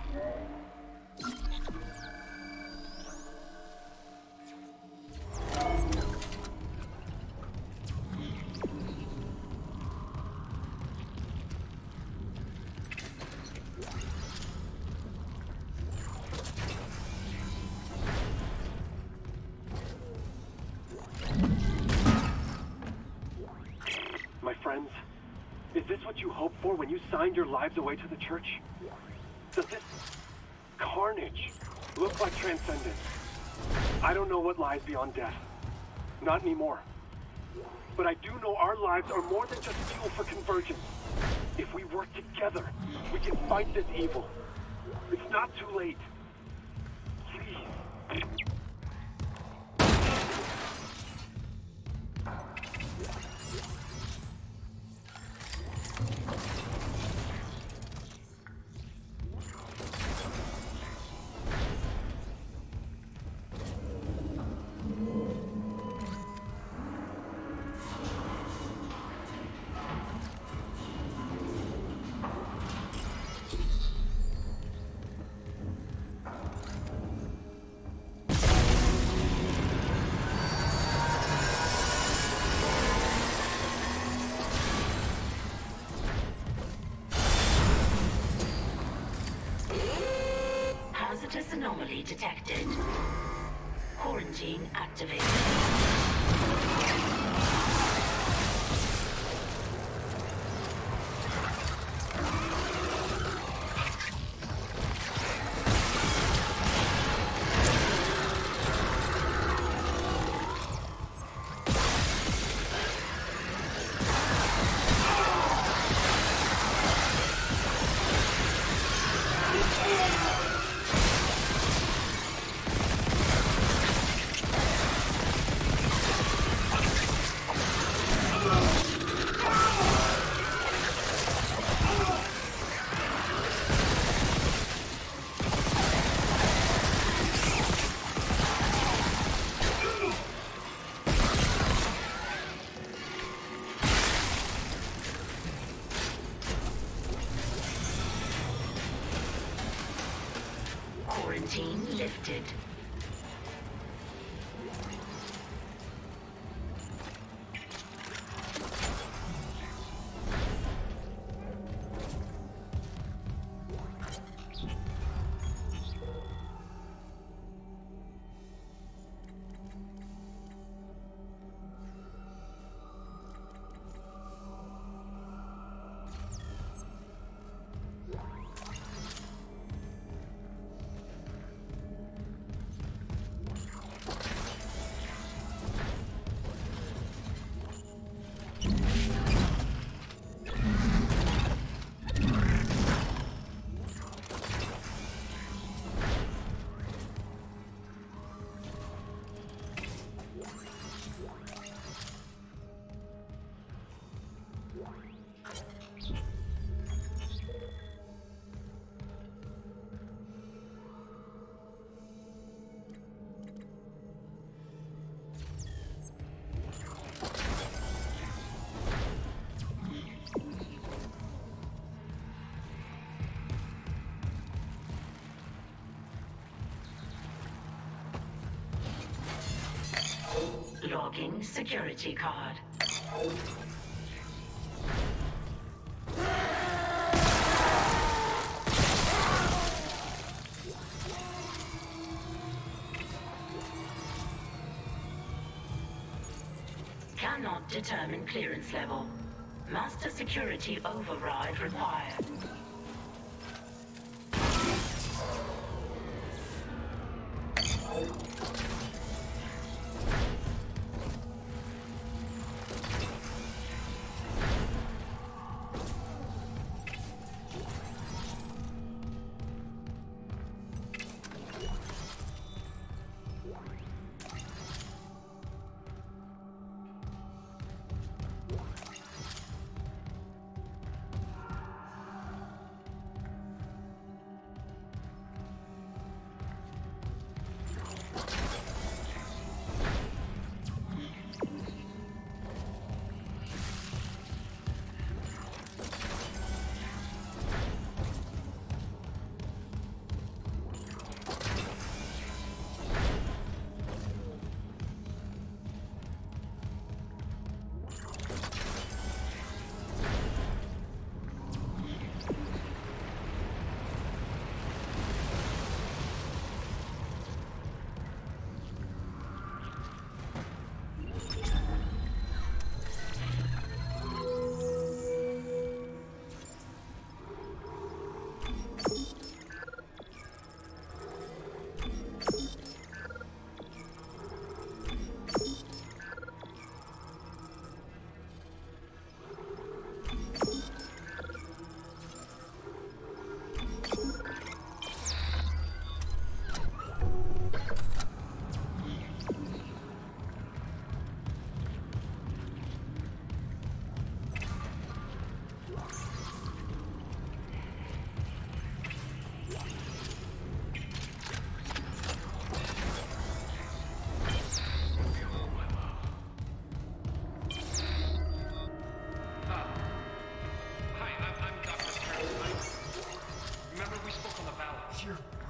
Is this what you hoped for when you signed your lives away to the church? Does this carnage look like transcendence? I don't know what lies beyond death. Not anymore. But I do know our lives are more than just fuel for convergence. If we work together, we can fight this evil. It's not too late. Please. Anomaly detected. Quarantine activated. Quarantine lifted. Logging security card. Cannot determine clearance level. Master security override required.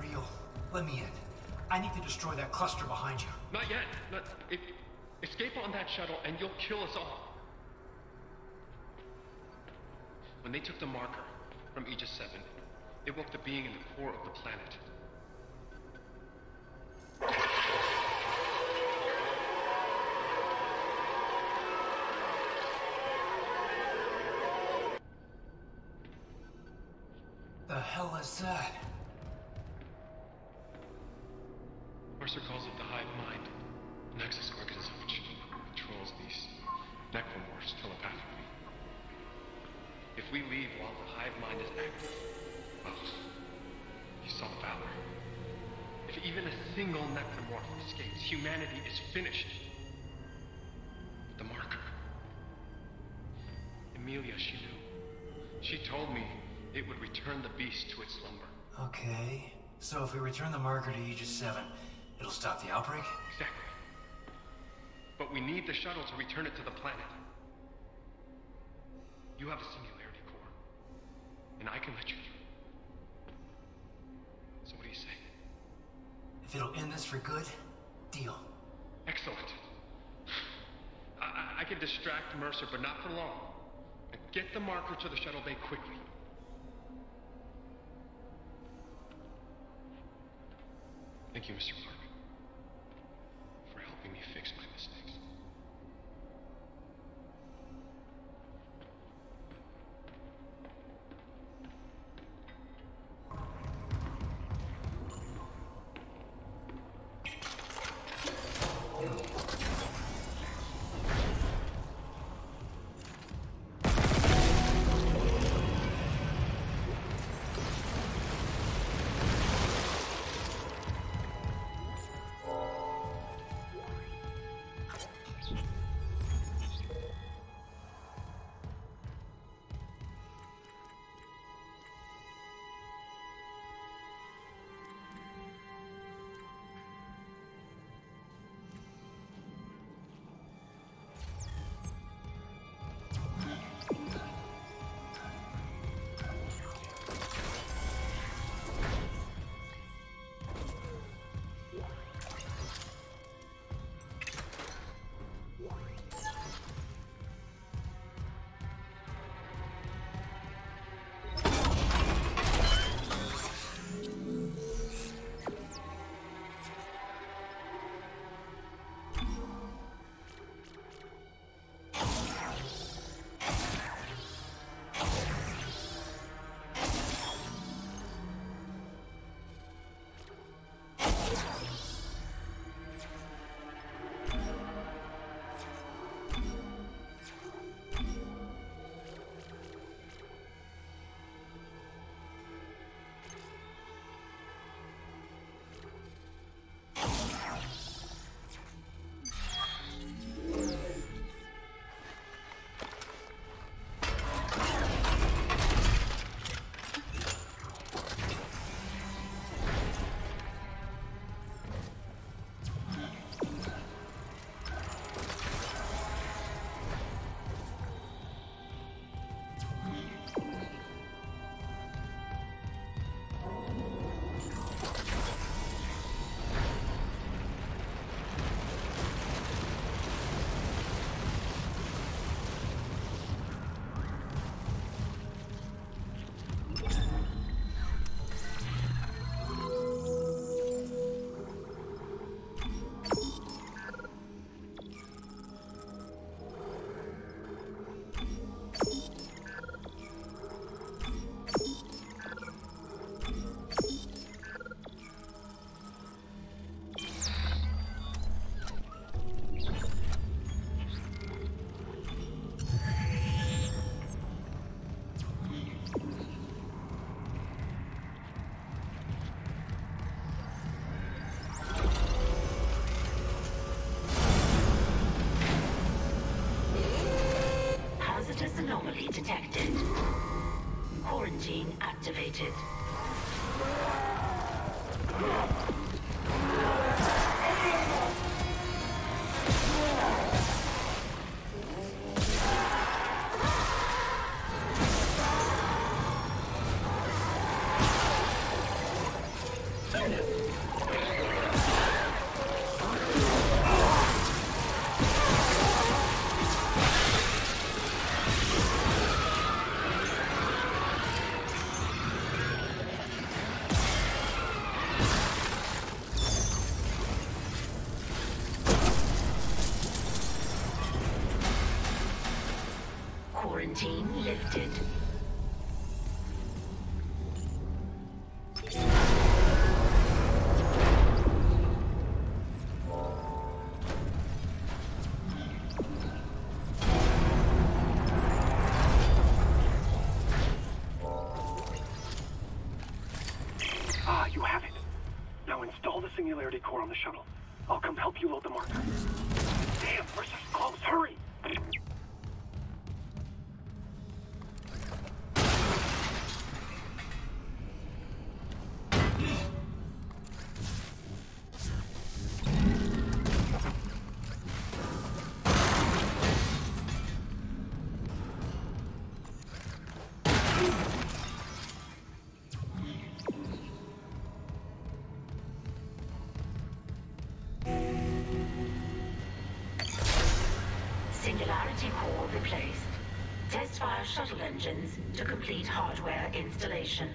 real. Let me in. I need to destroy that cluster behind you. Not yet. Escape on that shuttle and you'll kill us all. When they took the marker from Aegis 7, it woke the being in the core of the planet. The hell is that? Mercer calls it the hive mind, an nexus organism which controls these necromorphs telepathically. If we leave while the hive mind is active, well, you saw the valor. If even a single necromorph escapes, humanity is finished. But the marker. Emilia, she knew. She told me it would return the beast to its slumber. Okay, so if we return the marker to Aegis 7, it'll stop the outbreak? Exactly. But we need the shuttle to return it to the planet. You have a singularity core, and I can let you through. So what do you say? If it'll end this for good, deal. Excellent. I can distract Mercer, but not for long. And get the marker to the shuttle bay quickly. Thank you, Mr. Clarke, for helping me fix my mistakes. Anomaly detected. Quarantine activated. Quarantine lifted. Ah, you have it. Now install the singularity core on the shuttle. I'll come help you load the marker. Damn, we're so close. Hurry! Singularity core replaced. Test fire shuttle engines to complete hardware installation.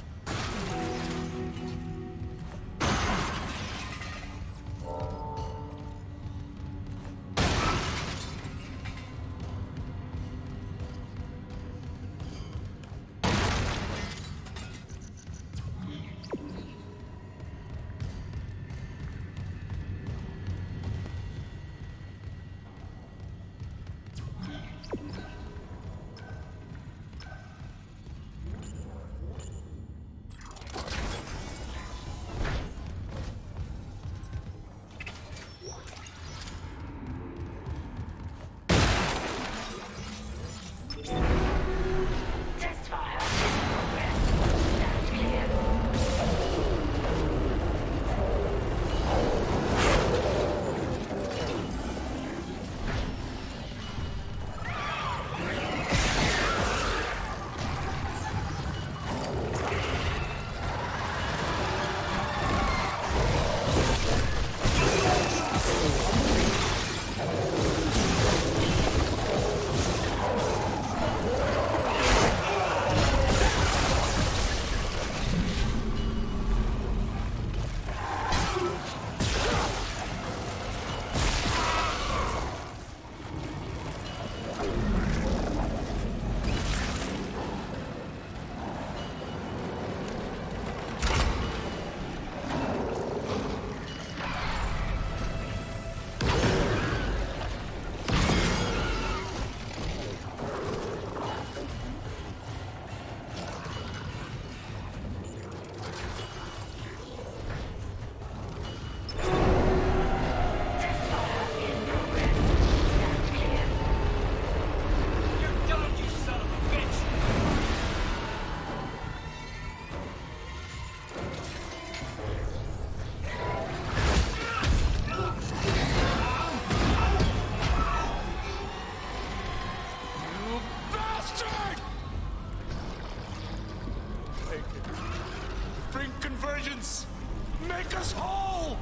Make us whole!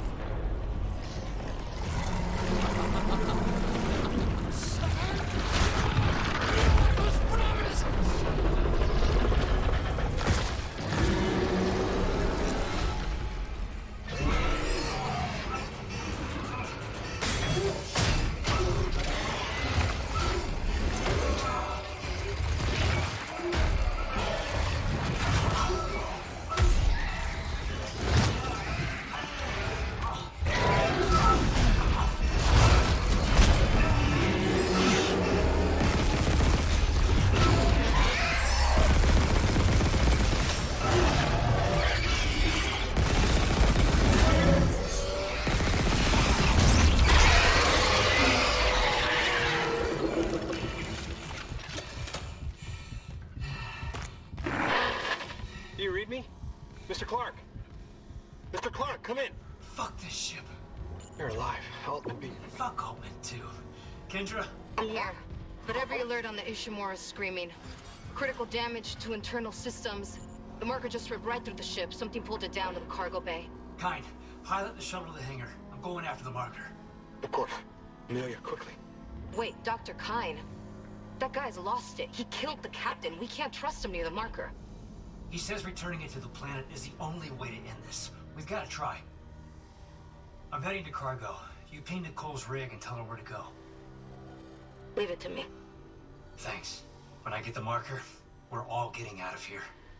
Mr. Clarke! Mr. Clarke, come in! Fuck this ship. You're alive. Altman beat. Fuck Altman, too. Kendra? Yeah, but every alert on the Ishimura is screaming. Critical damage to internal systems. The marker just ripped right through the ship. Something pulled it down to the cargo bay. Kind, pilot the shuttle to the hangar. I'm going after the marker. Of course. Amelia, quickly. Wait, Dr. Kine. That guy's lost it. He killed the captain. We can't trust him near the marker. He says returning it to the planet is the only way to end this. We've got to try. I'm heading to cargo. You ping Nicole's rig and tell her where to go. Leave it to me. Thanks. When I get the marker, we're all getting out of here.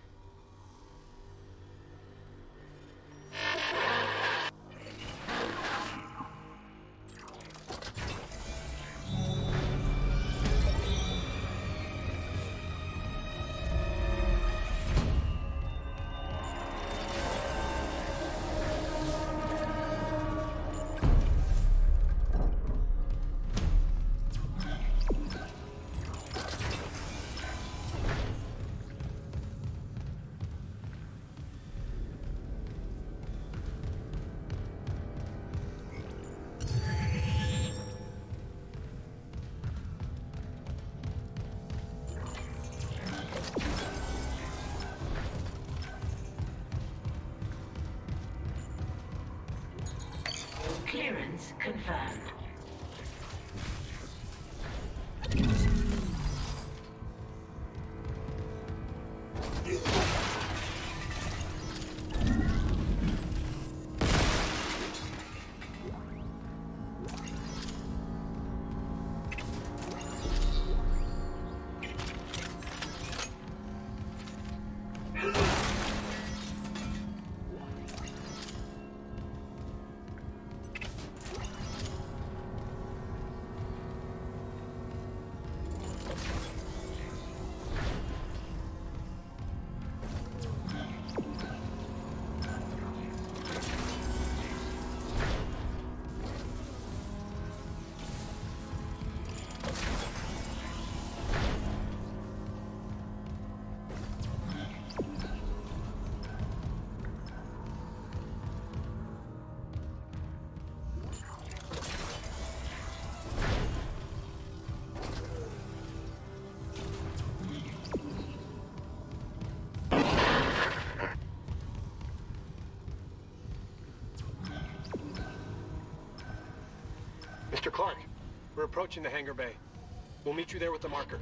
Clearance confirmed. Mr. Clarke, we're approaching the hangar bay. We'll meet you there with the marker.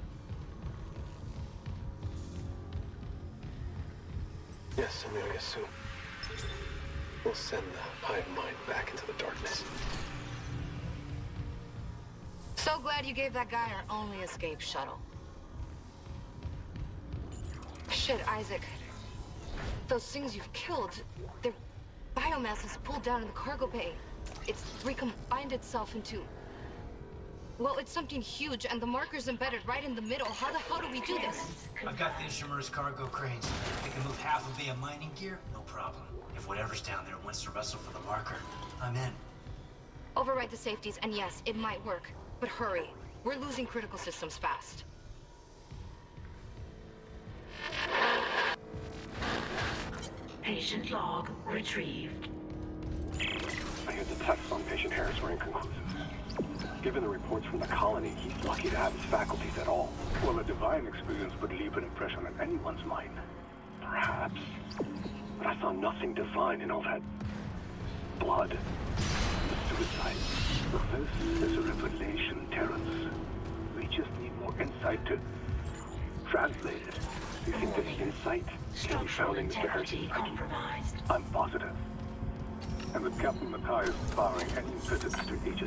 Yes, Amelia, soon. We'll send the hive mind back into the darkness. So glad you gave that guy our only escape shuttle. Shit, Isaac. Those things you've killed, their biomass is pulled down in the cargo bay. It's recombined itself into... Well, it's something huge, and the marker's embedded right in the middle. How the hell do we do this? I've got the ishimura's cargo cranes. They can move half of the mining gear, no problem. If whatever's down there wants to wrestle for the marker, I'm in. Override the safeties, and yes, it might work. But hurry. We're losing critical systems fast. Patient log retrieved. I hear the tests on patient Harris were inconclusive. Given the reports from the colony, he's lucky to have his faculties at all. Well, a divine experience would leave an impression on anyone's mind. Perhaps. But I saw nothing divine in all that... blood. The suicide. Well, this is a revelation, Terrence. We just need more insight to translate it. You think this insight can be Structural found in Mr. Harris's integrity psyche? compromised. I'm positive. And with Captain Matthias powering any visits to Aegis.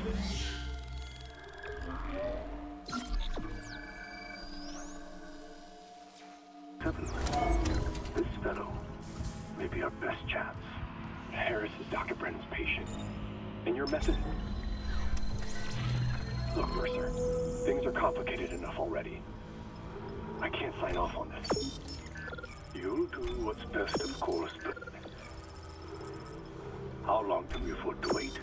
Heavens, this fellow may be our best chance. Harris is Dr. Brennan's patient. And your method? Look, Mercer, things are complicated enough already. I can't sign off on this. You'll do what's best, of course, but how long can we afford to wait?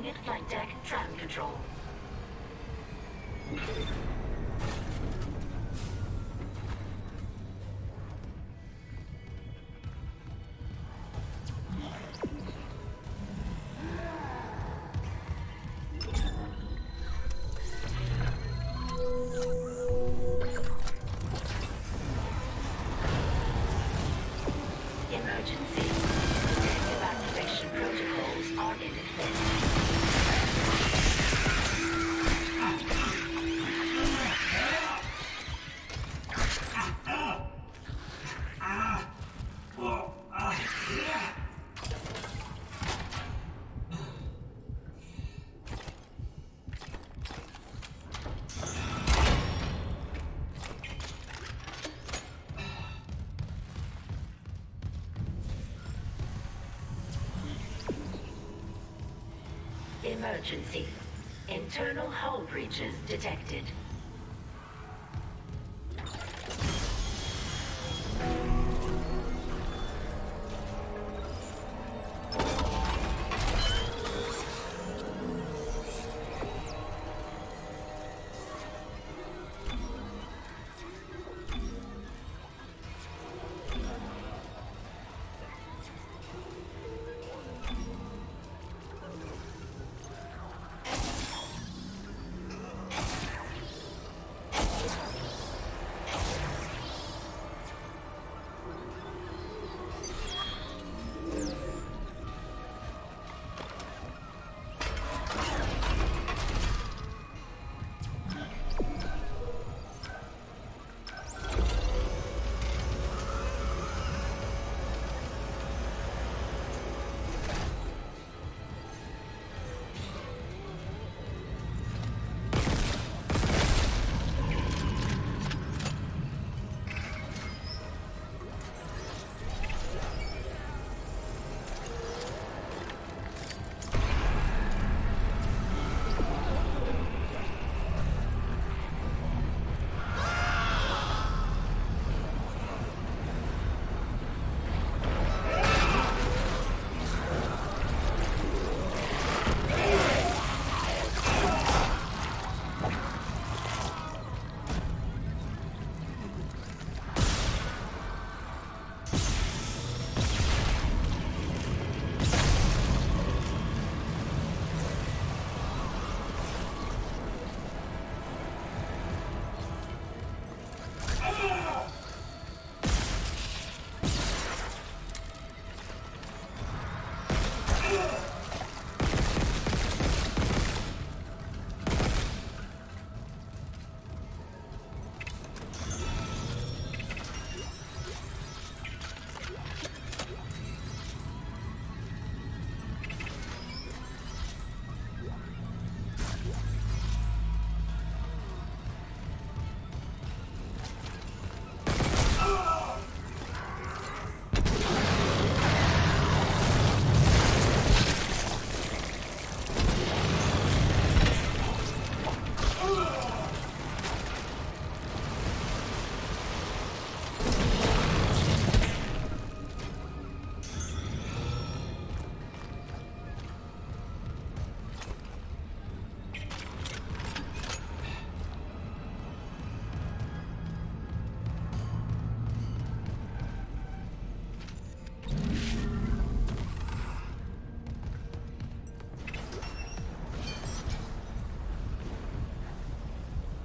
Reporting at flight deck tram control. Emergency. Protective activation protocols are in effect. Emergency. Internal hull breaches detected.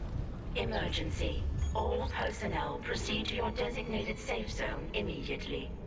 Emergency. All personnel proceed to your designated safe zone immediately.